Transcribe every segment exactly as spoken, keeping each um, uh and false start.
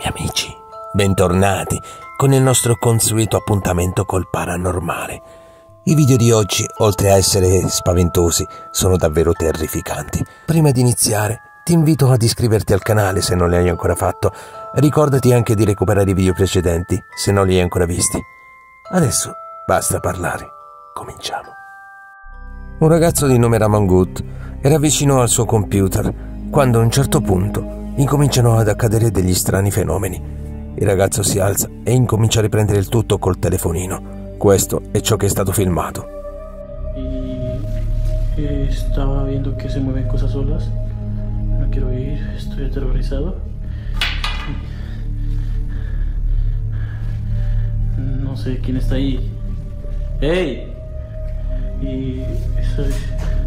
Amici, bentornati con il nostro consueto appuntamento col paranormale. I video di oggi, oltre a essere spaventosi, sono davvero terrificanti. Prima di iniziare, ti invito ad iscriverti al canale se non l'hai ancora fatto. Ricordati anche di recuperare i video precedenti se non li hai ancora visti. Adesso basta parlare, cominciamo. Un ragazzo di nome Raman Good era vicino al suo computer quando a un certo punto incominciano ad accadere degli strani fenomeni. Il ragazzo si alza e incomincia a riprendere il tutto col telefonino. Questo è ciò che è stato filmato. Y eh, estaba viendo que se mueven cosas solas. No quiero ir, estoy aterrorizado. No sé quién está ahí. ¡Hey! Y eso es...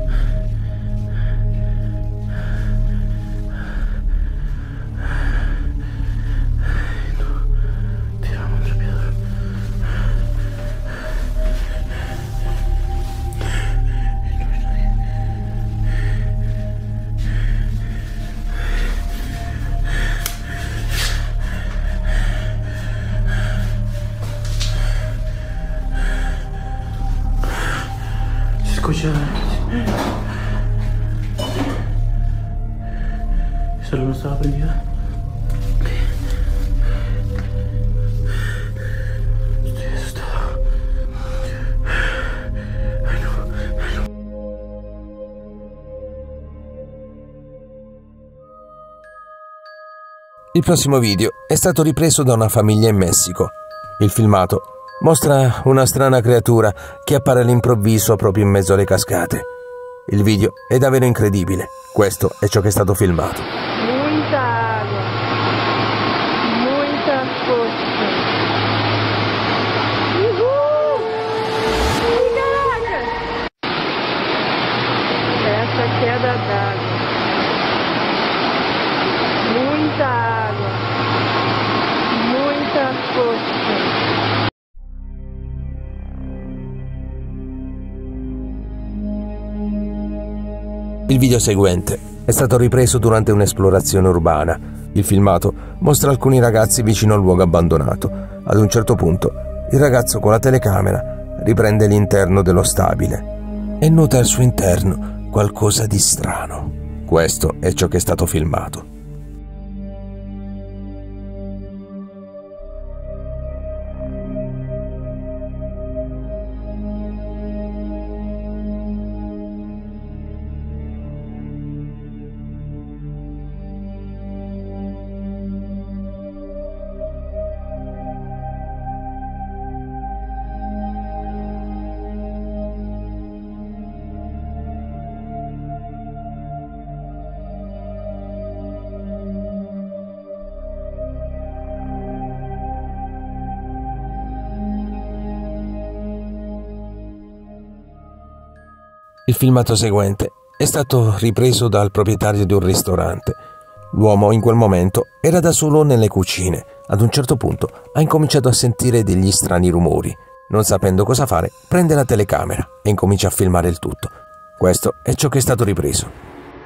Escucha, esa luz no estaba prendida. Estoy asustado. Ay, no, ay, no. Il prossimo video è stato ripreso da una famiglia in Messico. Il filmato mostra una strana creatura che appare all'improvviso proprio in mezzo alle cascate. Il video è davvero incredibile. Questo è ciò che è stato filmato. Muita água, muita força. Uhul! Ih, caraca! Essa queda d'água. Muita água, muita força. Il video seguente è stato ripreso durante un'esplorazione urbana. Il filmato mostra alcuni ragazzi vicino al luogo abbandonato. Ad un certo punto, il ragazzo con la telecamera riprende l'interno dello stabile e nota al suo interno qualcosa di strano. Questo è ciò che è stato filmato. Il filmato seguente è stato ripreso dal proprietario di un ristorante. L'uomo in quel momento era da solo nelle cucine. Ad un certo punto ha incominciato a sentire degli strani rumori. Non sapendo cosa fare, prende la telecamera e incomincia a filmare il tutto. Questo è ciò che è stato ripreso.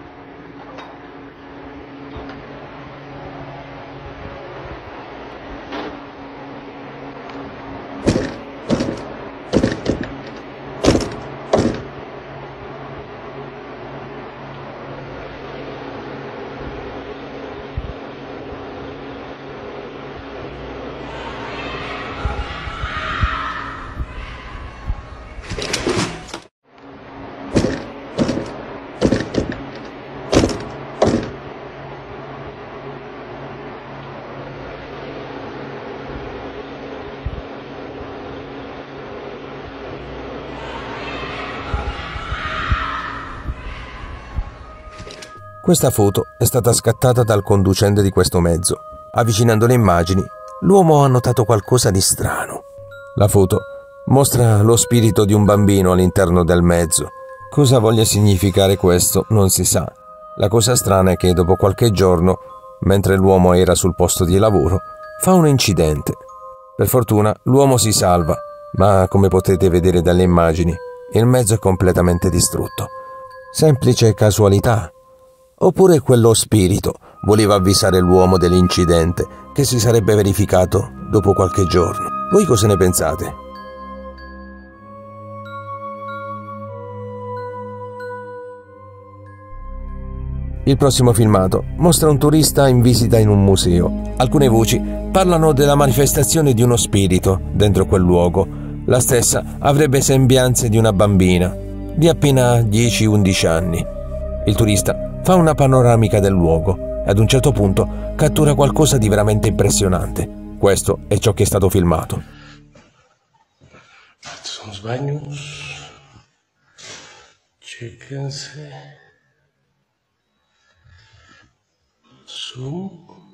Questa foto è stata scattata dal conducente di questo mezzo. Avvicinando le immagini, l'uomo ha notato qualcosa di strano. La foto mostra lo spirito di un bambino all'interno del mezzo. Cosa voglia significare questo non si sa. La cosa strana è che dopo qualche giorno, mentre l'uomo era sul posto di lavoro, fa un incidente. Per fortuna l'uomo si salva, ma come potete vedere dalle immagini, il mezzo è completamente distrutto. Semplice casualità? Oppure quello spirito voleva avvisare l'uomo dell'incidente che si sarebbe verificato dopo qualche giorno. Voi cosa ne pensate? Il prossimo filmato mostra un turista in visita in un museo. Alcune voci parlano della manifestazione di uno spirito dentro quel luogo. La stessa avrebbe sembianze di una bambina di appena dieci undici anni. Il turista fa una panoramica del luogo e ad un certo punto cattura qualcosa di veramente impressionante. Questo è ciò che è stato filmato. Estos son los baños. Chéquense. Zoom.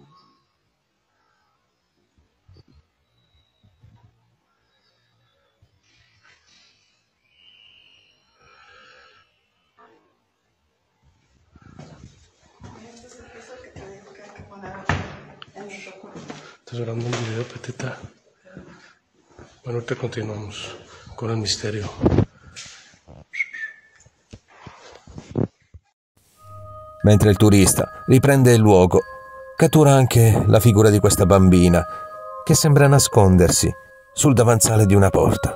¿Estás grabando un video, Petita? Bueno, ahorita continuamos con el misterio. Mentre il turista riprende il luogo, cattura anche la figura di questa bambina che sembra nascondersi sul davanzale di una porta.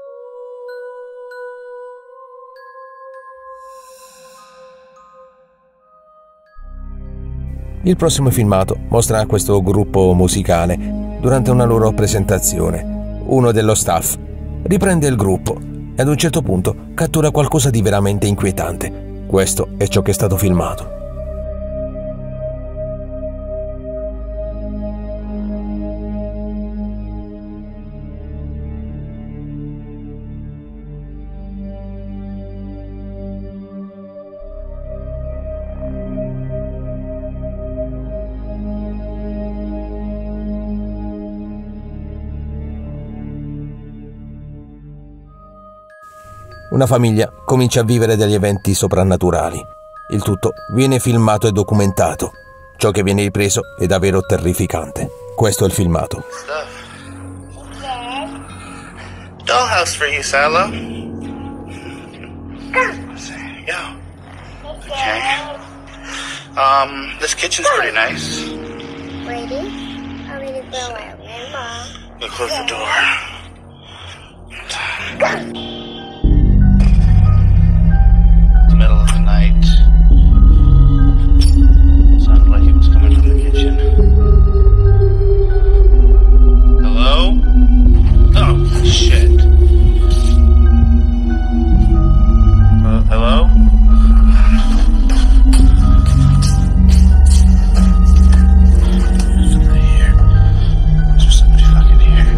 Il prossimo filmato mostra questo gruppo musicale durante una loro presentazione. Uno dello staff riprende il gruppo e ad un certo punto cattura qualcosa di veramente inquietante. Questo è ciò che è stato filmato. Una famiglia comincia a vivere degli eventi soprannaturali. Il tutto viene filmato e documentato. Ciò che viene ripreso è davvero terrificante. Questo è il filmato. Dollhouse for you, Silo. Yeah. Okay. Um, this kitchen's pretty nice. Ready? I'm ready for a while, Mom. You close the door. Middle of the night. Sounded like it was coming from the kitchen. Hello? Oh, shit. Uh, hello? There's somebody here. Is there somebody fucking here?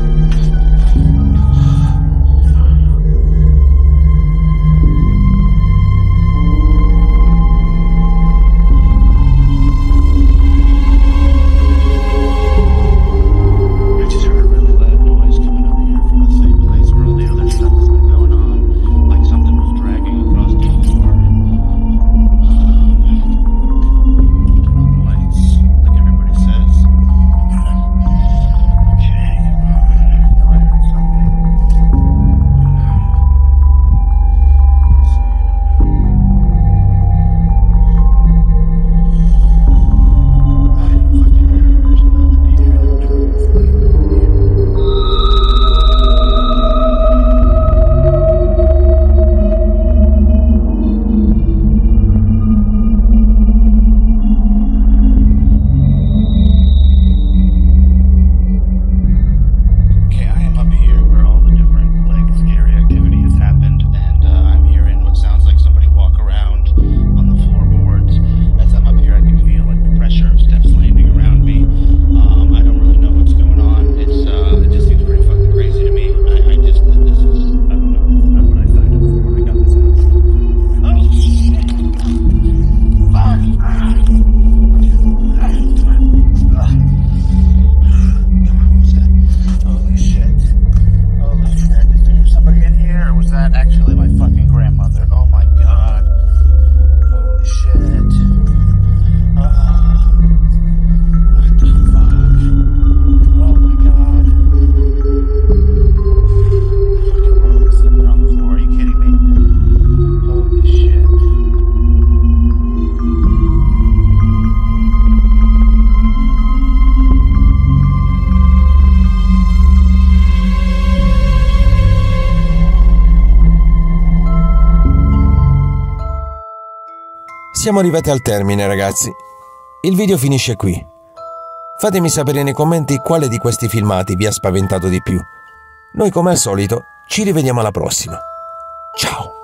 Siamo arrivati al termine, ragazzi. Il video finisce qui. Fatemi sapere nei commenti quale di questi filmati vi ha spaventato di più. Noi, come al solito, ci rivediamo alla prossima. Ciao!